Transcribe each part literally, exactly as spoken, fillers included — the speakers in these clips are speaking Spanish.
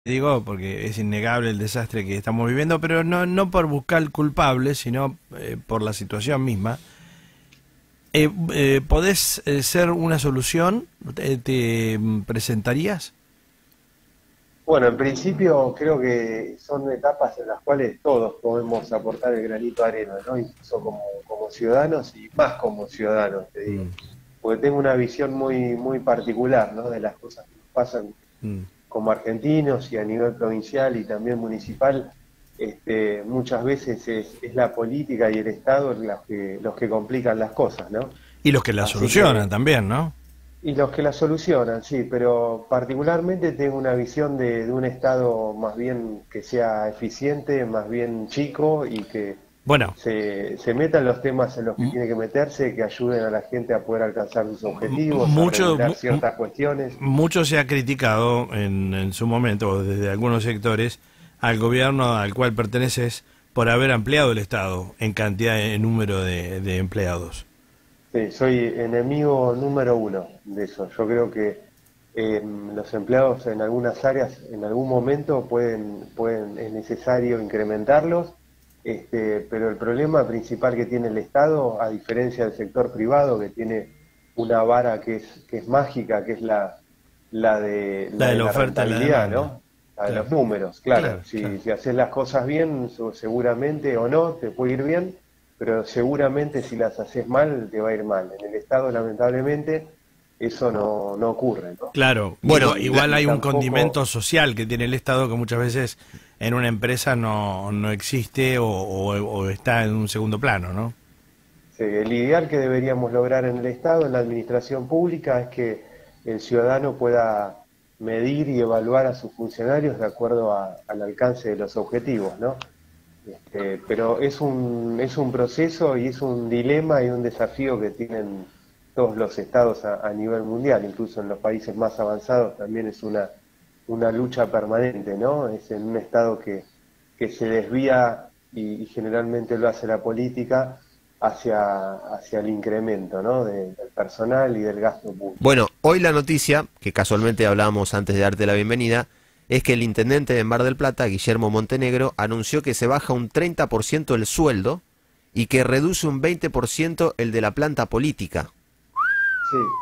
Digo, porque es innegable el desastre que estamos viviendo, pero no, no por buscar culpables, sino eh, por la situación misma. Eh, eh, ¿Podés eh, ser una solución? ¿Te, te mm, presentarías? Bueno, en principio creo que son etapas en las cuales todos podemos aportar el granito de arena, ¿no? Incluso como, como ciudadanos y más como ciudadanos, te digo. Mm, Porque tengo una visión muy, muy particular, ¿no? De las cosas que nos pasan mm. como argentinos y a nivel provincial y también municipal. Este, muchas veces es, es la política y el Estado los que, los que complican las cosas, ¿no? Y los que la Así solucionan que también, ¿no? y los que la solucionan, sí, pero particularmente tengo una visión de, de un Estado más bien que sea eficiente, más bien chico y que Bueno, se, se metan los temas en los que m- tiene que meterse, que ayuden a la gente a poder alcanzar sus m- objetivos, a mucho, regular mu- mu- ciertas cuestiones. mucho se ha criticado en, en su momento, o desde algunos sectores, al gobierno al cual perteneces por haber ampliado el Estado en cantidad, en número de, de empleados. Sí, soy enemigo número uno de eso. Yo creo que eh, los empleados en algunas áreas, en algún momento pueden, pueden, es necesario incrementarlos, este, pero el problema principal que tiene el Estado, a diferencia del sector privado, que tiene una vara que es, que es mágica, que es la, la de, La la de de la la oferta y la rentabilidad, demanda. ¿no? La de Claro, los números, claro. claro, claro. Si, si haces las cosas bien, so- seguramente o no, te puede ir bien, pero seguramente si las haces mal, te va a ir mal. En el Estado, lamentablemente, eso no, no ocurre, ¿no? Claro, Bueno, igual, Y, la- igual y hay un condimento tampoco, social que tiene el Estado que muchas veces en una empresa no, no existe o, o- o está en un segundo plano, ¿no? sí, el ideal que deberíamos lograr en el Estado, en la administración pública, es que el ciudadano pueda medir y evaluar a sus funcionarios de acuerdo a- al alcance de los objetivos, ¿no? Este, pero es un, es un proceso y es un dilema y un desafío que tienen todos los estados a, a nivel mundial, incluso en los países más avanzados también es una, una lucha permanente, ¿no? Es en un estado que, que se desvía y, y generalmente lo hace la política hacia, hacia el incremento, ¿no? De- del personal y del gasto público. bueno, hoy la noticia, que casualmente hablábamos antes de darte la bienvenida, es que el intendente de Mar del Plata, Guillermo Montenegro, anunció que se baja un treinta por ciento el sueldo y que reduce un veinte por ciento el de la planta política. Sí,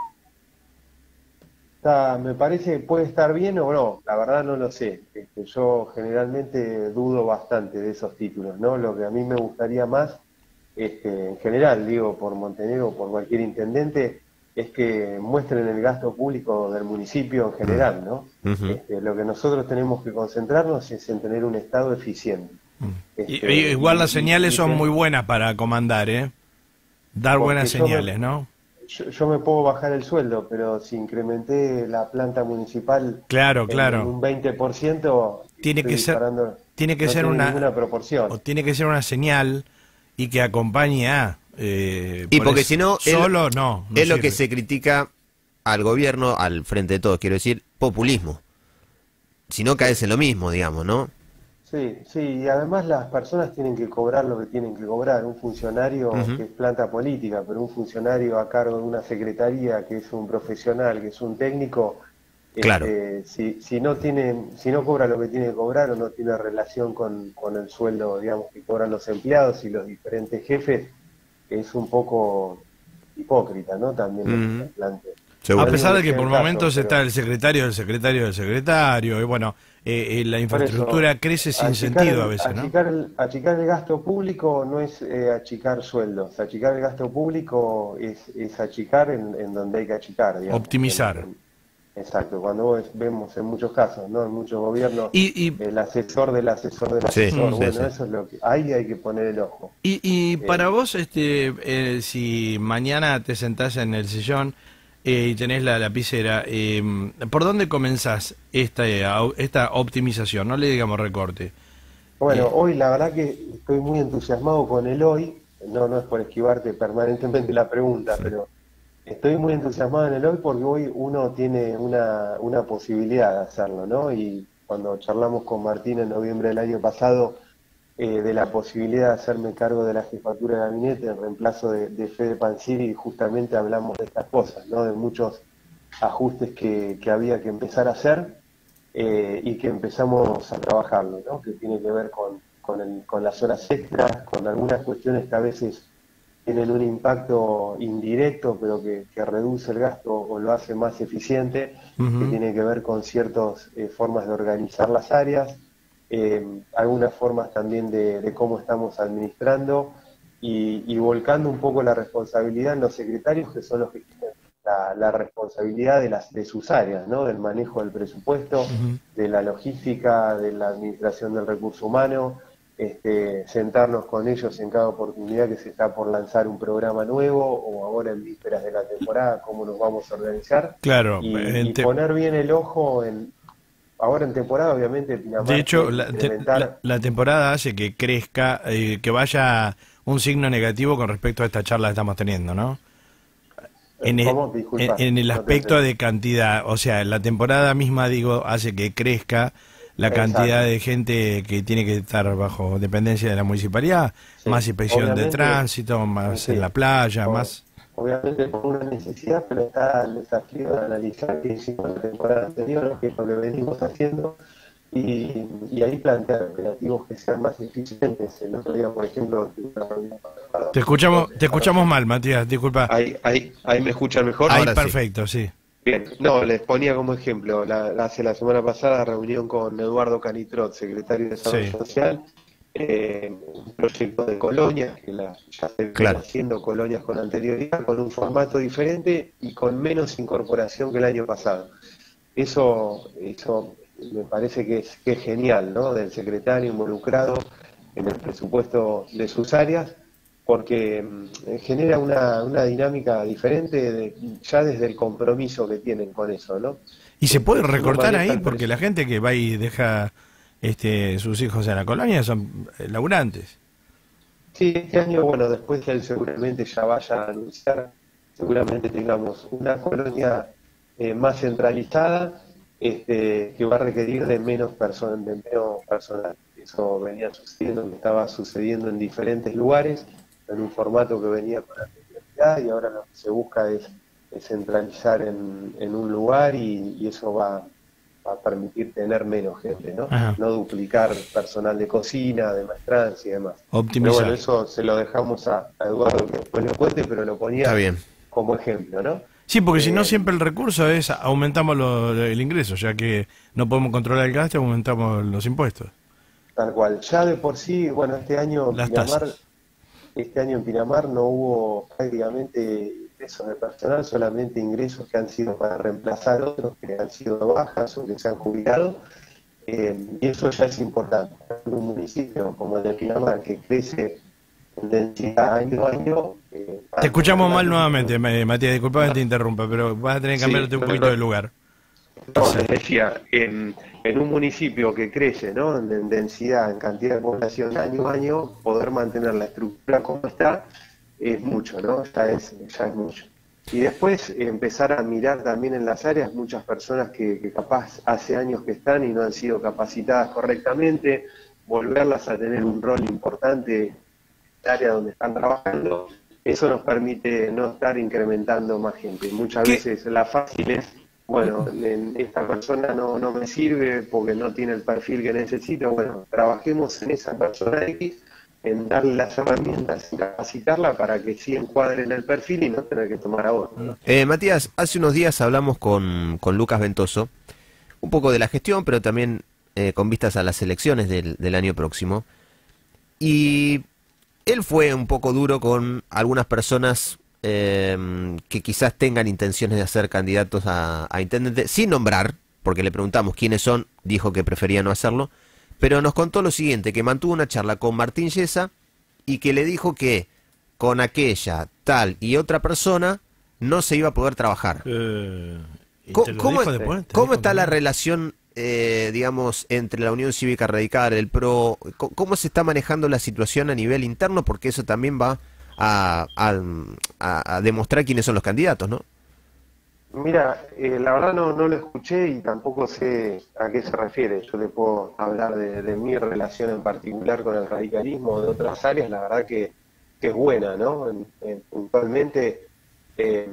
está, me parece que puede estar bien o no, la verdad no lo sé. Este, yo generalmente dudo bastante de esos títulos, ¿no? Lo que a mí me gustaría más, este, en general, digo, por Montenegro, por cualquier intendente, es que muestren el gasto público del municipio en Mm, general, ¿no? ujú. Este, lo que nosotros tenemos que concentrarnos es en tener un Estado eficiente. Y- y- Este, igual y, las y- señales y son que- muy buenas para comandar, ¿eh? Dar porque buenas yo me, señales, ¿no? yo, yo me puedo bajar el sueldo, pero si incrementé la planta municipal Claro, en, en claro. un veinte por ciento, Tiene estoy que ser, disparando, tiene que no ser tiene una, ninguna proporción. o tiene que ser una señal y que acompañe a, eh, Y por porque eso, si no, es, solo no, no es lo que sirve. se critica al gobierno, al frente de todos, quiero decir, populismo. Si no Sí, caes en lo mismo, digamos, ¿no? sí, sí, y además las personas tienen que cobrar lo que tienen que cobrar. Un funcionario Ujú. que es planta política, pero un funcionario a cargo de una secretaría que es un profesional, que es un técnico, Claro. este, si, si no tiene, si no cobra lo que tiene que cobrar o no tiene relación con, con el sueldo, digamos, que cobran los empleados y los diferentes jefes, es un poco hipócrita, ¿no? También lo que se Ujú. plantea. A No Seguro. digo pesar que de que sea por el caso, momentos está pero el secretario del secretario del secretario, y bueno, eh, eh, la por eso, infraestructura crece sin achicar sentido a el, veces, ¿no? achicar el, achicar el gasto público no es eh, achicar sueldos. Achicar el gasto público es, es achicar en, en donde hay que achicar, digamos. En- Optimizar. en- exacto, cuando vos vemos en muchos casos, ¿no? En muchos gobiernos, Y, y, el asesor del asesor del Sí, asesor, mm, sí, bueno, sí. eso es lo que, ahí hay que poner el ojo. y, y Eh, para vos, este, eh, si mañana te sentás en el sillón eh, y tenés la lapicera, eh, ¿por dónde comenzás esta, eh, au- esta optimización? No le digamos recorte. Bueno, Eh, hoy la verdad que estoy muy entusiasmado con el hoy. No, no es por esquivarte permanentemente la pregunta, pero estoy muy entusiasmado en el hoy porque hoy uno tiene una, una posibilidad de hacerlo, ¿no? Y cuando charlamos con Martín en noviembre del año pasado eh, de la posibilidad de hacerme cargo de la jefatura de gabinete en reemplazo de, de Fede Pansiri, justamente hablamos de estas cosas, ¿no? De muchos ajustes que, que había que empezar a hacer. eh, y que empezamos a trabajarlo, ¿no? Que tiene que ver con, con, el, con las horas extras, con algunas cuestiones que a veces tienen un impacto indirecto, pero que, que reduce el gasto o lo hace más eficiente, uh-huh. que tiene que ver con ciertas eh, formas de organizar las áreas, eh, algunas formas también de, de cómo estamos administrando y, y volcando un poco la responsabilidad en los secretarios, que son los que tienen la, la responsabilidad de, las, de sus áreas, ¿no? Del manejo del presupuesto, uh-huh. de la logística, de la administración del recurso humano. Este, sentarnos con ellos en cada oportunidad que se está por lanzar un programa nuevo o ahora en vísperas de la temporada, cómo nos vamos a organizar. Claro, y, y te... poner bien el ojo en... Ahora en temporada, obviamente, Pinamar... De hecho, la, incrementar... te, la, la temporada hace que crezca, eh, que vaya un signo negativo con respecto a esta charla que estamos teniendo, ¿no? En el, en, en el aspecto no de cantidad, o sea, la temporada misma, digo, hace que crezca la cantidad Exacto. de gente que tiene que estar bajo dependencia de la municipalidad, sí. más inspección de tránsito, más sí. en la playa, o, más... Obviamente por una necesidad, pero está el desafío de analizar qué hicimos la temporada anterior, qué es lo que venimos haciendo, y, y ahí plantear operativos que sean más eficientes. El otro día, por ejemplo... Te escuchamos, te escuchamos mal, Matías, disculpa. Ahí, ahí, ahí me escuchan mejor. Ahí Ahora perfecto, sí. sí. Bien, no, les ponía como ejemplo, la, la, hace la semana pasada reunión con Eduardo Canitrot, secretario de Desarrollo sí. Social, eh, un proyecto de colonias, que la, ya se claro. haciendo colonias con anterioridad, con un formato diferente y con menos incorporación que el año pasado. Eso, eso me parece que es, que es genial, ¿no? Del secretario involucrado en el presupuesto de sus áreas, porque genera una, una dinámica diferente de, ya desde el compromiso que tienen con eso, ¿no? Y se puede recortar ahí, porque la gente que va y deja este, sus hijos en la colonia son laburantes. Sí, este año, bueno, después que él seguramente ya vaya a anunciar, seguramente tengamos una colonia eh, más centralizada, este, que va a requerir de menos, person de menos personal. Eso venía sucediendo, que estaba sucediendo en diferentes lugares, en un formato que venía con anterioridad, y ahora lo que se busca es, es centralizar en, en un lugar y, y eso va, va a permitir tener menos gente, ¿no? Ajá. No duplicar personal de cocina, de maestrancia y demás. Optimizar. Pero bueno, eso se lo dejamos a, a Eduardo que después lo cuente, pero lo ponía bien. como ejemplo, ¿no? Sí, porque eh, si no siempre el recurso es aumentamos lo, el ingreso, ya que no podemos controlar el gasto, aumentamos los impuestos. Tal cual. Ya de por sí, bueno, este año Las Pinamar... tasas. Este año en Pinamar no hubo prácticamente ingresos de personal, solamente ingresos que han sido para reemplazar otros que han sido bajas o que se han jubilado, eh, y eso ya es importante. En un municipio como el de Pinamar, que crece en densidad año a año... Eh, te escuchamos mal nuevamente, Matías, disculpa que te interrumpa, pero vas a tener que cambiarte sí, un poquito no, de lugar. No, les decía, en, en un municipio que crece, ¿no? En, en densidad, en cantidad de población año a año, poder mantener la estructura como está es mucho, ¿no? Ya es, ya es mucho. Y después eh, empezar a mirar también en las áreas muchas personas que, que capaz hace años que están y no han sido capacitadas correctamente, volverlas a tener un rol importante en el área donde están trabajando. Eso nos permite no estar incrementando más gente. Muchas ¿Qué? veces la fácil es... Bueno, esta persona no, no me sirve porque no tiene el perfil que necesito. Bueno, trabajemos en esa persona X, en darle las herramientas y capacitarla para que sí encuadre en el perfil y no tener que tomar a otro. Eh, Matías, hace unos días hablamos con, con Lucas Ventoso, un poco de la gestión, pero también eh, con vistas a las elecciones del, del año próximo. Y él fue un poco duro con algunas personas... Eh, que quizás tengan intenciones de ser candidatos a, a intendente, sin nombrar, porque le preguntamos quiénes son, dijo que prefería no hacerlo, pero nos contó lo siguiente, que mantuvo una charla con Martín Yesa y que le dijo que con aquella, tal y otra persona no se iba a poder trabajar. Eh, ¿Cómo, ¿cómo, después, ¿cómo está la relación, eh, digamos, entre la Unión Cívica Radical, el P R O? ¿Cómo se está manejando la situación a nivel interno? Porque eso también va A, a, a demostrar quiénes son los candidatos, ¿no? Mira, eh, la verdad no, no lo escuché y tampoco sé a qué se refiere. Yo le puedo hablar de, de mi relación en particular con el radicalismo de otras áreas, la verdad que, que es buena, ¿no? En, en, puntualmente, eh,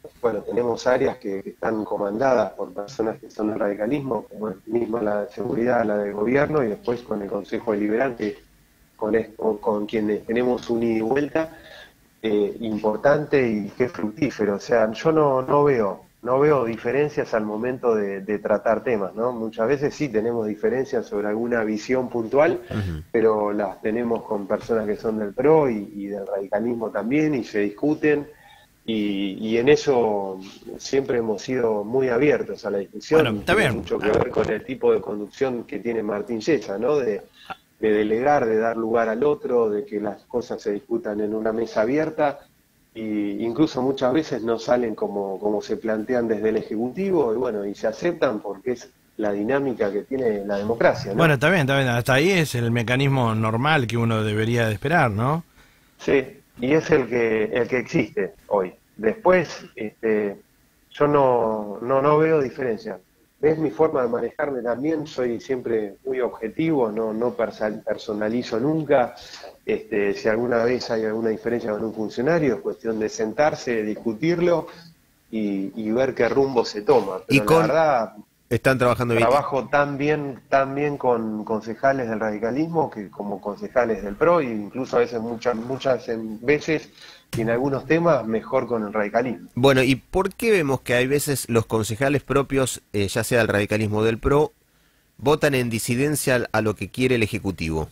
bueno, tenemos áreas que, que están comandadas por personas que son del radicalismo, como mismo la de seguridad, la del gobierno, y después con el Consejo Deliberante, con, con, con quienes tenemos un ida y vuelta eh, importante y que es fructífero. O sea, yo no, no veo no veo diferencias al momento de, de tratar temas, ¿no? Muchas veces sí tenemos diferencias sobre alguna visión puntual, uh-huh. pero las tenemos con personas que son del P R O y, y del radicalismo también, y se discuten, y, y en eso siempre hemos sido muy abiertos a la discusión. Bueno, está tiene bien. mucho que ver con el tipo de conducción que tiene Martín Yesa, ¿no? De, de delegar, de dar lugar al otro, de que las cosas se discutan en una mesa abierta, y incluso muchas veces no salen como, como se plantean desde el Ejecutivo, y bueno, y se aceptan porque es la dinámica que tiene la democracia, ¿no? Bueno, está bien, está bien, hasta ahí es el mecanismo normal que uno debería de esperar, ¿no? Sí, y es el que el que existe hoy. Después, este, yo no, no, no veo diferencia. ¿Ves mi forma de manejarme también? Soy siempre muy objetivo, no, no personalizo nunca. Este, si alguna vez hay alguna diferencia con un funcionario, es cuestión de sentarse, discutirlo y, y ver qué rumbo se toma. Pero y con... la verdad, están trabajando bien. Trabajo tan bien, tan bien con concejales del radicalismo que como concejales del P R O, e incluso a veces, muchas, muchas veces, y en algunos temas, mejor con el radicalismo. Bueno, ¿y por qué vemos que hay veces los concejales propios, eh, ya sea del radicalismo o del P R O, votan en disidencia a lo que quiere el Ejecutivo?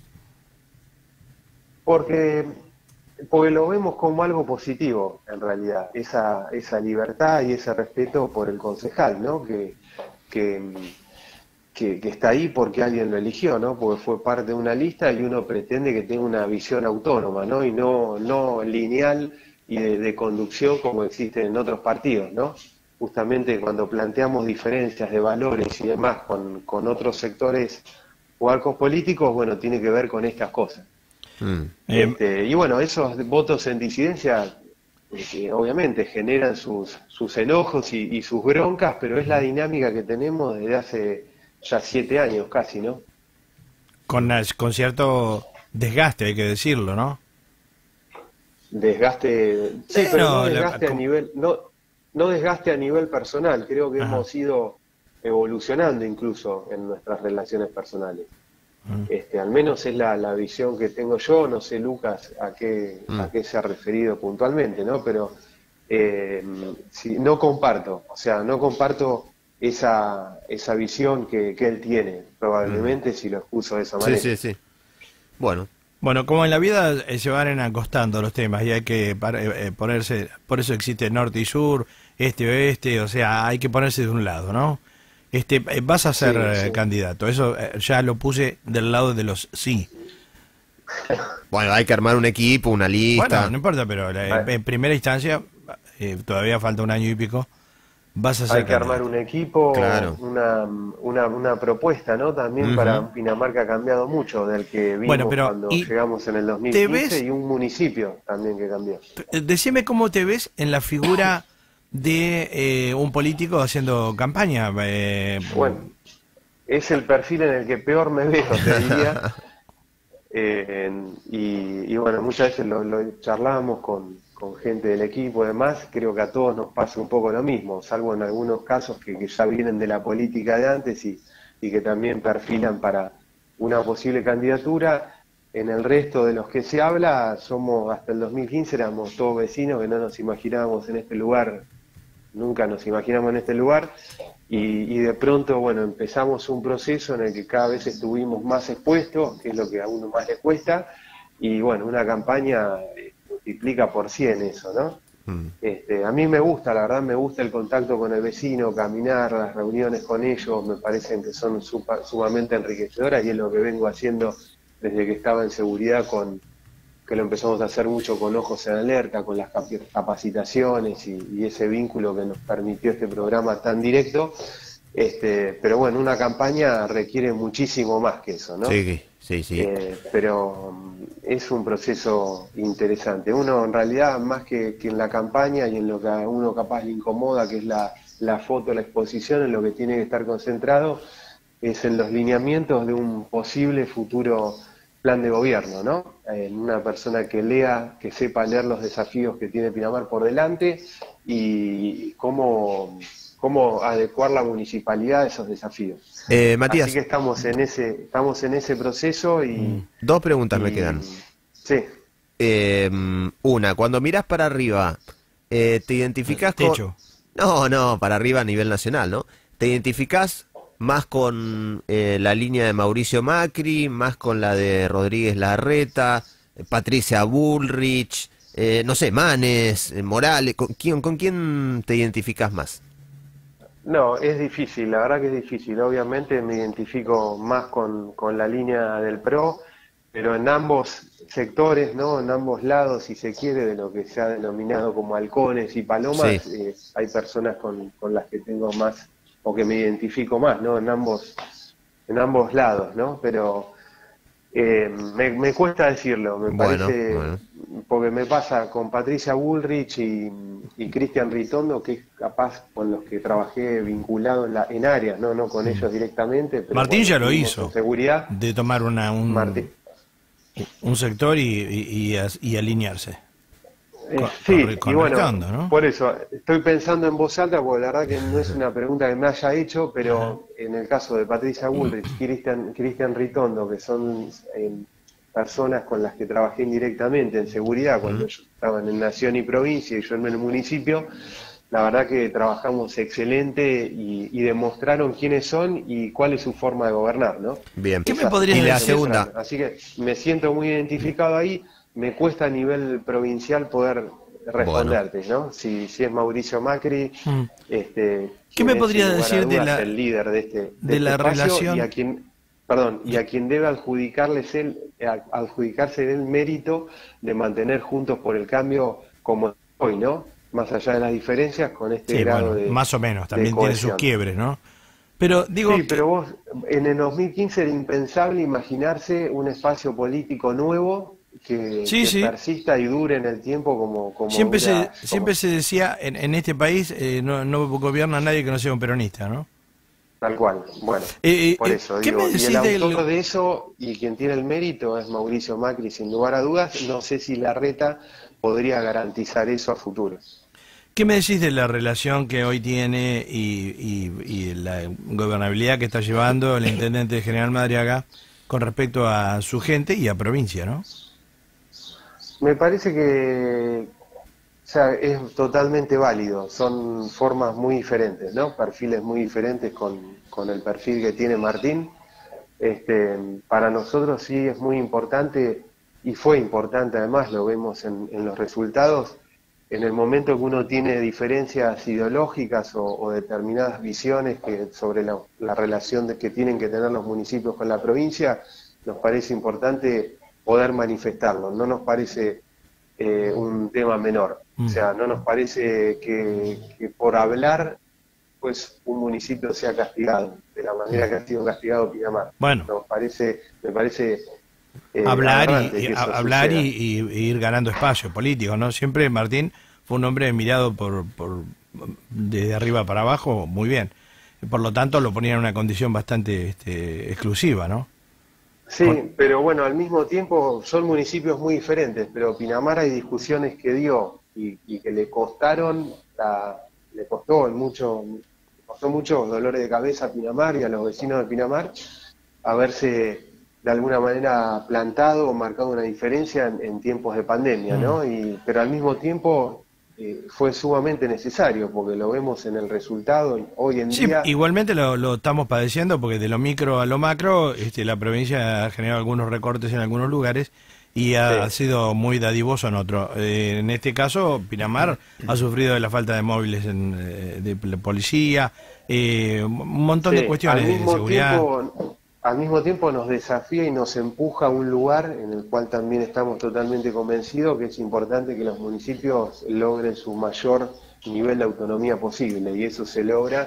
Porque, porque lo vemos como algo positivo, en realidad, esa, esa libertad y ese respeto por el concejal, ¿no? Que, que, que, que está ahí porque alguien lo eligió, ¿no? Porque fue parte de una lista y uno pretende que tenga una visión autónoma, ¿no? Y no, no lineal y de, de conducción como existe en otros partidos, ¿no? Justamente cuando planteamos diferencias de valores y demás con, con otros sectores o arcos políticos, bueno, tiene que ver con estas cosas. Mm. Este, y bueno, esos votos en disidencia eh, obviamente generan sus, sus enojos y, y sus broncas, pero es la dinámica que tenemos desde hace ya siete años casi, ¿no? Con, con cierto desgaste, hay que decirlo, ¿no? Desgaste, sí, pero no, no desgaste la, a nivel, no, no desgaste a nivel personal, creo que Ajá. hemos ido evolucionando incluso en nuestras relaciones personales. Este, al menos es la, la visión que tengo yo, no sé Lucas a qué, mm. a qué se ha referido puntualmente, ¿no? Pero eh, si, no comparto, o sea, no comparto esa, esa visión que, que él tiene, probablemente mm. si lo expuso de esa manera. Sí, sí, sí. Bueno. Bueno, como en la vida eh, se van acostando los temas y hay que eh, ponerse, por eso existe norte y sur, este oeste, o sea, hay que ponerse de un lado, ¿no? Este, vas a ser sí, sí. Eh, candidato, eso eh, ya lo puse del lado de los sí. Bueno, hay que armar un equipo, una lista. Bueno, no importa, pero la, en, en primera instancia, eh, todavía falta un año y pico, vas a ser Hay que candidato. armar un equipo, claro. una, una, una propuesta, ¿no? También uh-huh. para Pinamarca ha cambiado mucho del que vimos bueno, pero, cuando llegamos en el dos mil quince ves, y un municipio también que cambió. Decime cómo te ves en la figura de eh, un político haciendo campaña. Eh, bueno, es el perfil en el que peor me veo, te diría. eh, y, y bueno, muchas veces lo, lo charlamos con, con gente del equipo y demás, creo que a todos nos pasa un poco lo mismo, salvo en algunos casos que, que ya vienen de la política de antes y, y que también perfilan para una posible candidatura. En el resto de los que se habla, somos hasta el dos mil quince éramos todos vecinos que no nos imaginábamos en este lugar. Nunca nos imaginamos en este lugar y, y de pronto, bueno, empezamos un proceso en el que cada vez estuvimos más expuestos, que es lo que a uno más le cuesta, y bueno, una campaña eh, multiplica por cien eso, ¿no? Mm. Este, a mí me gusta, la verdad me gusta el contacto con el vecino, caminar, las reuniones con ellos, me parecen que son super, sumamente enriquecedoras y es lo que vengo haciendo desde que estaba en seguridad con... que lo empezamos a hacer mucho con Ojos en Alerta, con las capacitaciones y, y ese vínculo que nos permitió este programa tan directo. Este, pero bueno, una campaña requiere muchísimo más que eso, ¿no? Sí, sí, sí. Eh, pero es un proceso interesante. Uno, en realidad, más que, que en la campaña y en lo que a uno capaz le incomoda, que es la, la foto, la exposición, en lo que tiene que estar concentrado, es en los lineamientos de un posible futuro plan de gobierno, ¿no? En una persona que lea, que sepa leer los desafíos que tiene Pinamar por delante y cómo, cómo adecuar la municipalidad a esos desafíos. Eh, Matías, Así que estamos en ese, estamos en ese proceso y... dos preguntas y- me quedan. Sí. Eh, una, cuando mirás para arriba, eh, ¿te identificás con...? Techo. No, no, para arriba a nivel nacional, ¿no? ¿Te identificás más con eh, la línea de Mauricio Macri, más con la de Rodríguez Larreta, eh, Patricia Bullrich, eh, no sé, Manes, eh, Morales? ¿Con quién, con quién te identificás más? No, es difícil, la verdad que es difícil. Obviamente me identifico más con, con la línea del P R O, pero en ambos sectores, ¿no? En ambos lados, si se quiere, de lo que se ha denominado como halcones y palomas, Sí. eh, hay personas con, con las que tengo más, o que me identifico más, ¿no? En ambos, en ambos lados, ¿no? Pero eh, me, me cuesta decirlo, me Bueno, parece, bueno. porque me pasa con Patricia Bullrich y, y Cristian Ritondo, que es capaz con los que trabajé vinculado en, la, en áreas, ¿no? No con ellos directamente, pero Martín bueno, ya lo estuvimos hizo. en seguridad. De tomar una, un, Martín. un sector y, y, y as- y alinearse. Eh, Con- sí, con- con y bueno, Ritondo, ¿no? por eso, estoy pensando en voz alta, porque la verdad que no es una pregunta que me haya hecho, pero en el caso de Patricia Bullrich, Cristian Cristian Ritondo, que son eh, personas con las que trabajé indirectamente en seguridad, cuando ellos estaban en Nación y Provincia y yo en el municipio, la verdad que trabajamos excelente y, y demostraron quiénes son y cuál es su forma de gobernar, ¿no? Bien. ¿Qué me Esas podrías Y la decir? segunda, Así que me siento muy identificado ahí. Me cuesta a nivel provincial poder responderte, ¿no? Si, si es Mauricio Macri, Mm. este, ¿Qué quien me es, podría sin lugar a decir de dudas, la- el líder de este, de de este la espacio relación? y a quien, perdón, y a quien debe adjudicarles el, a- adjudicarse el mérito de mantener Juntos por el Cambio como hoy, ¿no? Más allá de las diferencias, con este Sí, grado bueno, de más o menos. de También tiene sus cohesión. quiebres, ¿no? Pero digo, Sí, que- pero vos, en el dos mil quince era impensable imaginarse un espacio político nuevo que, sí, que sí. persista y dure en el tiempo como, como Siempre se, dura- siempre como- se decía, en, en este país eh, no, no gobierna nadie que no sea un peronista, ¿no? tal cual. Bueno, Eh, eh, por eh, eso ¿qué digo, me y el decís del- autor de eso y quien tiene el mérito es Mauricio Macri, sin lugar a dudas. No sé si Larreta podría garantizar eso a futuro. ¿Qué me decís de la relación que hoy tiene y, y- y la gobernabilidad que está llevando el intendente general Madariaga con respecto a su gente y a provincia, ¿no? Me parece que, o sea, es totalmente válido. Son formas muy diferentes, ¿no? Perfiles muy diferentes con, con el perfil que tiene Martín. Este, para nosotros sí es muy importante y fue importante, además lo vemos en, en los resultados, en el momento que uno tiene diferencias ideológicas o, o determinadas visiones que, sobre la, la relación de, que tienen que tener los municipios con la provincia, nos parece importante poder manifestarlo. No nos parece eh, un tema menor. Mm. O sea, no nos parece que, que por hablar pues un municipio sea castigado de la manera que ha sido castigado Pinamar. Bueno. Nos parece, me parece eh, hablar y, aberrante y- que eso a- hablar y, suceda. y- y ir ganando espacio político, ¿no? Siempre Martín fue un hombre mirado por, por desde arriba para abajo muy bien. Por lo tanto, lo ponía en una condición bastante este, exclusiva, ¿no? Sí, Con- pero bueno, al mismo tiempo son municipios muy diferentes, pero Pinamar hay discusiones que dio y, y que le costaron, la- le costó en mucho, le costó muchos dolores de cabeza a Pinamar y a los vecinos de Pinamar haberse de alguna manera plantado o marcado una diferencia en, en tiempos de pandemia, ¿no? Y, pero al mismo tiempo eh, fue sumamente necesario, porque lo vemos en el resultado hoy en Sí, día. igualmente lo, lo estamos padeciendo porque de lo micro a lo macro, este, la provincia ha generado algunos recortes en algunos lugares y ha, Sí. sido muy dadivoso en otro. Eh, en este caso, Pinamar ha sufrido de la falta de móviles en, eh, de, de policía, eh, un montón de Sí, cuestiones al de mismo seguridad. tiempo, al mismo tiempo nos desafía y nos empuja a un lugar en el cual también estamos totalmente convencidos que es importante que los municipios logren su mayor nivel de autonomía posible, y eso se logra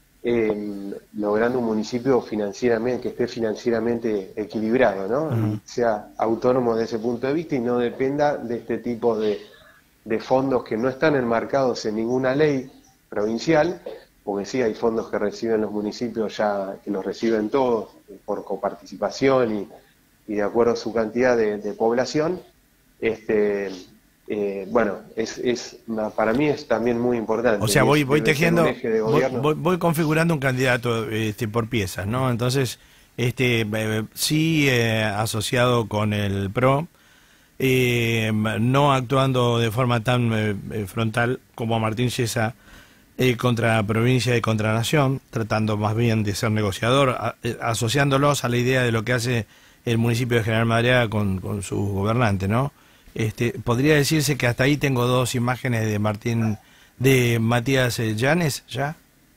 eh, logrando un municipio financieramente que esté financieramente equilibrado, ¿no? Ujú. Y sea autónomo desde ese punto de vista y no dependa de este tipo de, de fondos que no están enmarcados en ninguna ley provincial, porque sí hay fondos que reciben los municipios ya, que los reciben todos por coparticipación y, y de acuerdo a su cantidad de, de población, este, eh, bueno, es, es para mí es también muy importante. O sea, voy, es, voy tejiendo, de voy, voy, voy configurando un candidato este, por piezas, ¿no? Entonces, este, eh, sí eh, asociado con el P R O, eh, no actuando de forma tan eh, frontal como Martín Chiesa eh, contra la provincia y contra la nación, tratando más bien de ser negociador, a, eh, asociándolos a la idea de lo que hace el municipio de General Madariaga con, con su gobernante, ¿no? Este, podría decirse que hasta ahí tengo dos imágenes de Martín, de Matías eh, Llanes, ¿ya?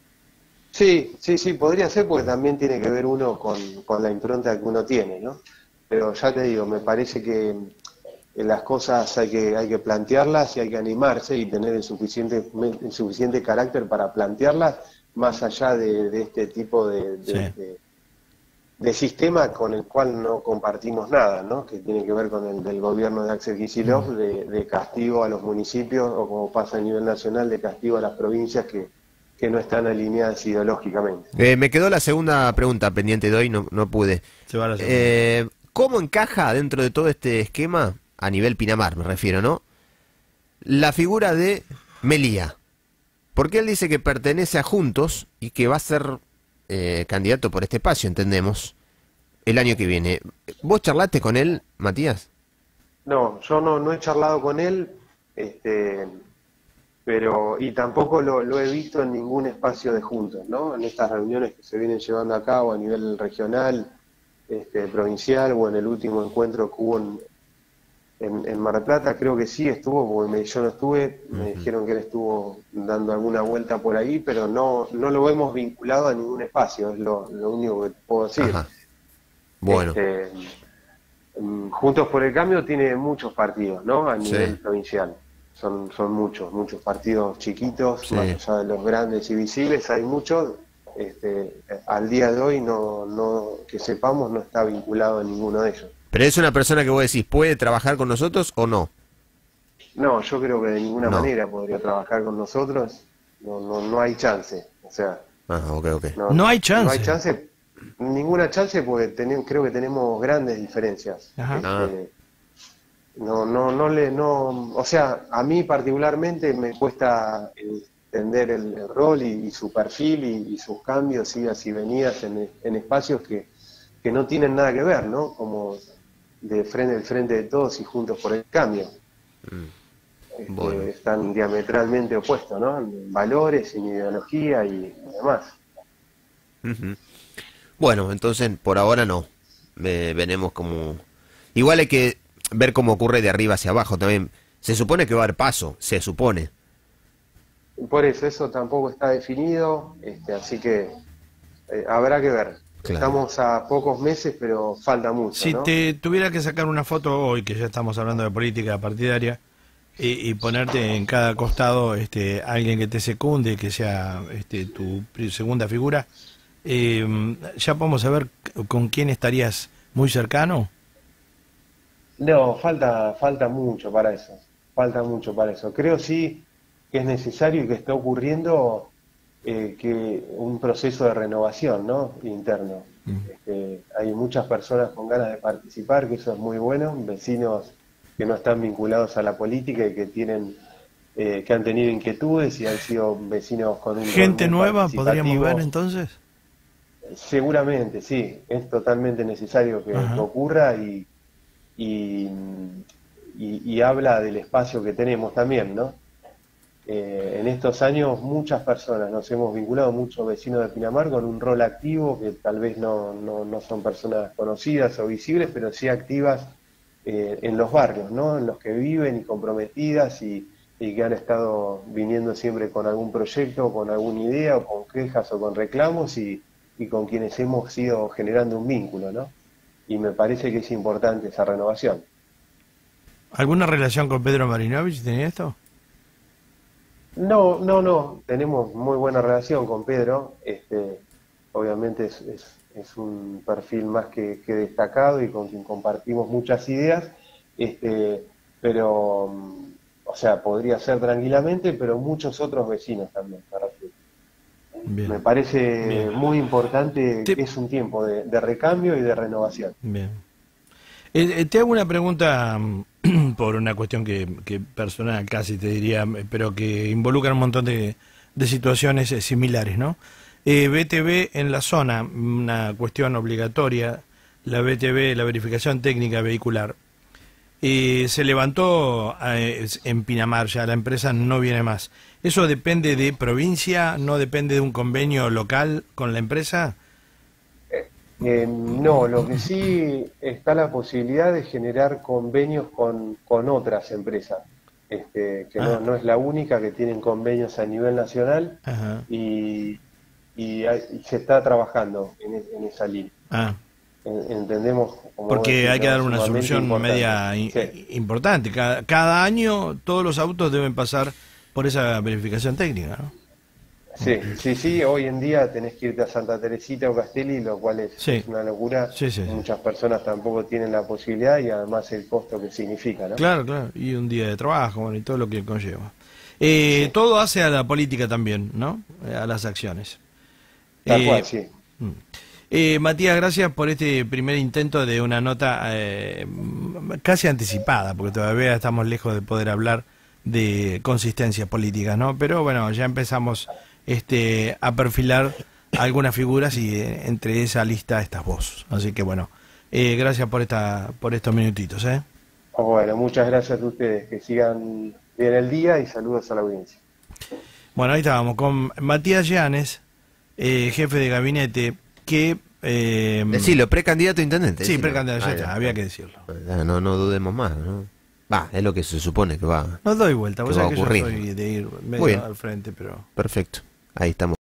Sí, sí, sí, podría ser porque también tiene que ver uno con, con la impronta que uno tiene, ¿no? Pero ya te digo, me parece que las cosas hay que hay que plantearlas y hay que animarse y tener el suficiente el suficiente carácter para plantearlas, más allá de, de este tipo de, de, sí. de, de sistema con el cual no compartimos nada, ¿no? Que tiene que ver con el del gobierno de Axel Kicillof, de, de castigo a los municipios, o como pasa a nivel nacional, de castigo a las provincias que, que no están alineadas ideológicamente. Eh, me quedó la segunda pregunta pendiente de hoy, no, no pude. Se va a la eh, ¿Cómo encaja dentro de todo este esquema, a nivel Pinamar me refiero, ¿no?, la figura de Melía? Porque él dice que pertenece a Juntos y que va a ser eh, candidato por este espacio, entendemos, el año que viene. ¿Vos charlaste con él, Matías? No, yo no, no he charlado con él, este, pero y tampoco lo, lo he visto en ningún espacio de Juntos, ¿no? En estas reuniones que se vienen llevando a cabo a nivel regional, este, provincial, o en el último encuentro que hubo en, en, en Mar del Plata, creo que sí estuvo, porque me, yo no estuve, me uh-huh. dijeron que él estuvo dando alguna vuelta por ahí, pero no no lo hemos vinculado a ningún espacio, es lo, lo único que puedo decir. Ajá. Bueno. Este, Juntos por el Cambio tiene muchos partidos, ¿no? A nivel sí. provincial. Son, son muchos, muchos partidos chiquitos, sí. más allá de los grandes y visibles, hay muchos. Este, al día de hoy, no, no que sepamos, no está vinculado a ninguno de ellos. Pero es una persona que vos decís, ¿puede trabajar con nosotros o no? No, yo creo que de ninguna no. manera podría trabajar con nosotros. No, no, no hay chance. O sea, ah, okay, okay. No, no hay chance. No hay chance. Ninguna chance porque tenemos, creo que tenemos grandes diferencias. Este, ah. No, no, no le, no, o sea, a mí particularmente me cuesta entender el, el rol y, y su perfil y, y sus cambios, idas y venidas en, en espacios que, que no tienen nada que ver, ¿no? Como de frente, el frente de todos y Juntos por el Cambio. Mm. Este, bueno. Están diametralmente opuestos, ¿no? En valores, en ideología y demás. Uh-huh. Bueno, entonces por ahora no. Eh, veremos como... Igual hay que ver cómo ocurre de arriba hacia abajo también. Se supone que va a haber paso, se supone. Por eso, eso tampoco está definido, este, así que eh, habrá que ver. Claro. Estamos a pocos meses, pero falta mucho, Si ¿no? te tuviera que sacar una foto hoy, que ya estamos hablando de política partidaria, y, y ponerte en cada costado este, alguien que te secunde, que sea este, tu segunda figura, eh, ¿ya podemos saber con quién estarías muy cercano? No, falta falta mucho para eso, falta mucho para eso. Creo sí que es necesario y que está ocurriendo eh, que un proceso de renovación, ¿no?, interno. Mm. Este, hay muchas personas con ganas de participar, que eso es muy bueno, vecinos que no están vinculados a la política y que tienen eh, que han tenido inquietudes y han sido vecinos con un gente nueva, podríamos ver entonces. Seguramente, sí, es totalmente necesario que, que ocurra y Y, y, y habla del espacio que tenemos también, ¿no? Eh, en estos años muchas personas nos hemos vinculado, muchos vecinos de Pinamar, con un rol activo, que tal vez no, no, no son personas conocidas o visibles, pero sí activas eh, en los barrios, ¿no? En los que viven y comprometidas y, y que han estado viniendo siempre con algún proyecto, con alguna idea, o con quejas o con reclamos, y, y con quienes hemos ido generando un vínculo, ¿no? Y me parece que es importante esa renovación. ¿Alguna relación con Pedro Marinovich tenía esto? No, no, no. Tenemos muy buena relación con Pedro. Este, obviamente es, es, es un perfil más que, que destacado y con quien compartimos muchas ideas. Este, pero, o sea, podría ser tranquilamente, pero muchos otros vecinos también. Bien. Me parece Bien. muy importante, Te... que es un tiempo de, de recambio y de renovación. Bien. Eh, eh, te hago una pregunta por una cuestión que, que personal casi te diría, pero que involucra un montón de, de situaciones eh, similares, ¿no? Eh, B T V en la zona, una cuestión obligatoria, la B T V, la verificación técnica vehicular. Eh, se levantó eh, en Pinamar, ya la empresa no viene más. ¿Eso depende de provincia? ¿No depende de un convenio local con la empresa? Eh, no, lo que sí está la posibilidad de generar convenios con, con otras empresas, este, que Ah. no, no es la única, que tienen convenios a nivel nacional. Ajá. y, y, hay- y se está trabajando en, e- en esa línea. Ah. En- entendemos como vos Porque decís, hay que ¿no? dar una Sumamente solución importante. media i- Sí. importante. Cada, cada año todos los autos deben pasar por esa verificación técnica, ¿no? Sí, sí, sí, hoy en día tenés que irte a Santa Teresita o Castelli, lo cual es, Sí. es una locura. Sí, sí, sí. Muchas personas tampoco tienen la posibilidad y además el costo que significa, ¿no? Claro, claro. Y un día de trabajo, bueno, y todo lo que conlleva. Eh, Sí. Todo hace a la política también, ¿no? Eh, A las acciones. Tal Eh, cual, sí. mm. Eh, Matías, gracias por este primer intento de una nota eh, casi anticipada, porque todavía estamos lejos de poder hablar de consistencias políticas, ¿no? Pero bueno, ya empezamos este, a perfilar algunas figuras y eh, entre esa lista estás vos. Así que bueno, eh, gracias por esta por estos minutitos, ¿eh? Bueno, muchas gracias a ustedes, que sigan bien el día y saludos a la audiencia. Bueno, ahí estábamos con Matías Llanes, eh, jefe de gabinete, que... Eh, Decilo, precandidato a intendente. sí, decilo. precandidato, ya Ah, está, ya. había que decirlo. Ya, No, no dudemos más, ¿no? Va, es lo que se supone que va. No doy vuelta, vos ¿Qué va sabés que a yo ocurrir? soy de ir Muy medio bien. al frente, pero... Perfecto. Ahí estamos.